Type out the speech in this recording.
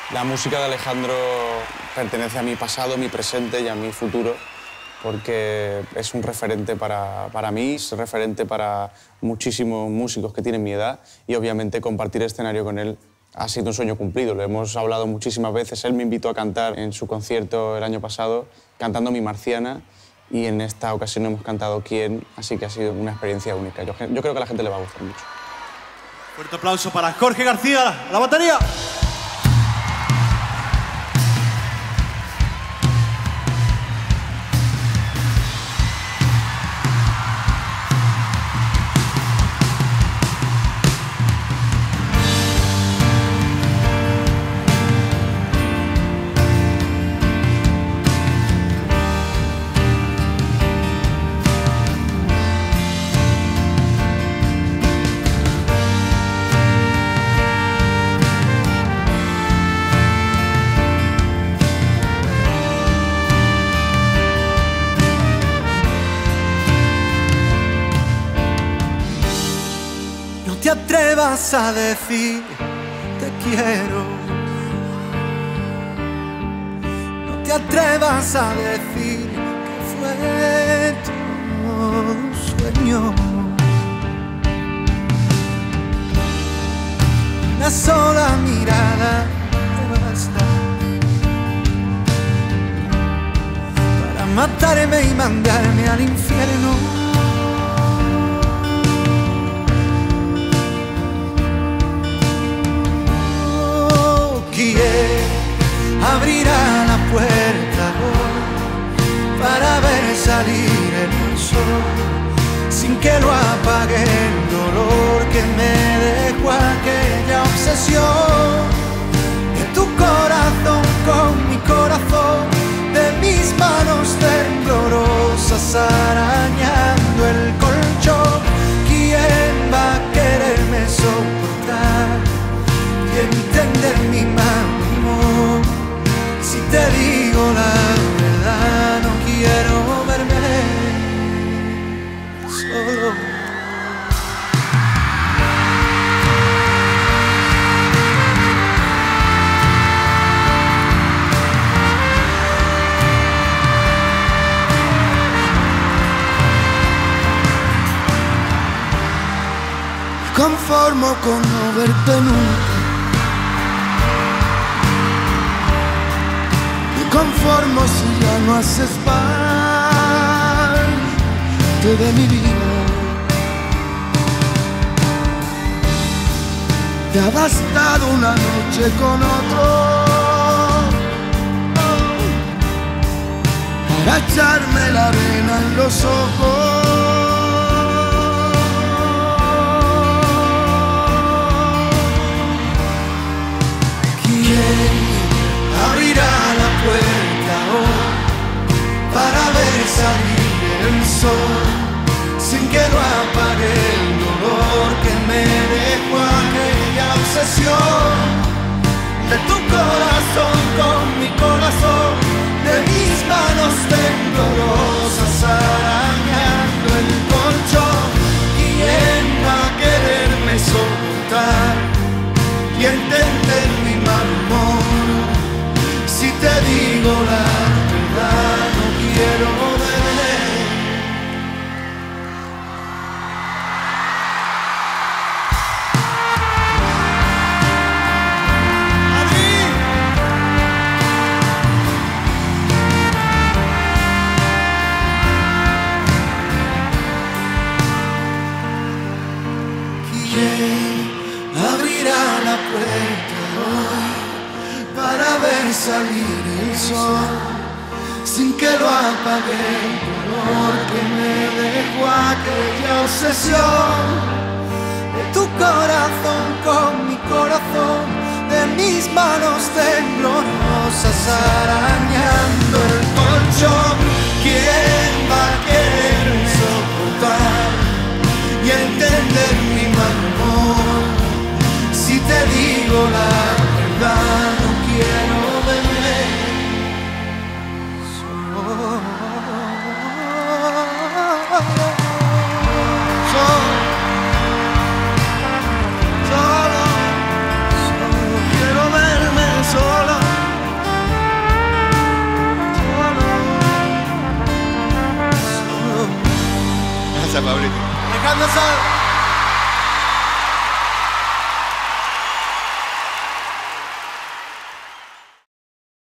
La música de Alejandro pertenece a mi pasado, mi presente y a mi futuro, porque es un referente para mí, es referente para muchísimos músicos que tienen mi edad y obviamente compartir escenario con él ha sido un sueño cumplido. Lo hemos hablado muchísimas veces. Él me invitó a cantar en su concierto el año pasado, cantando Mi Marciana, y en esta ocasión hemos cantado Quién, así que ha sido una experiencia única. Yo creo que a la gente le va a gustar mucho. Fuerte aplauso para Jorge García, a la batería. No te atrevas a decir te quiero. No te atrevas a decir que fue tu sueño. Una sola mirada te basta para matarme y mandarme al infierno. ¿Quién abrirá la puerta hoy para ver salir el sol sin que lo apague el dolor que me dejó aquella obsesión de tu corazón con mi corazón, de mis manos temblorosas arañando el colchón? ¿Quién va a quererme soportar y entender mi amor? Si te digo la verdad, no quiero verme solo. Me conformo con no verte nunca. Conformo si ya no haces parte de mi vida. Te ha bastado una noche con otro para echarme la arena en los ojos. ¿Quién abrirá la puerta hoy para ver salir el sol sin que lo apague el dolor que me dejó aquella obsesión de tu corazón con mi corazón, de mis manos temblorosas arañando el colchón? ¿Quién va a quererme soportar y entender mi mal humor? Si te digo la verdad, no quiero verme. Madrid. ¿Quién abrirá la puerta hoy para ver salir el sol sin que lo apague el dolor que me dejó aquella obsesión de tu corazón con mi corazón, de mis manos temblorosas arañando el colchón? ¿Quién va a querer soportar y entender mi mal humor? Si te digo la verdad, no quiero verme solo. Solo quiero verme solo. Gracias, Pablito. Alejandro Sanz.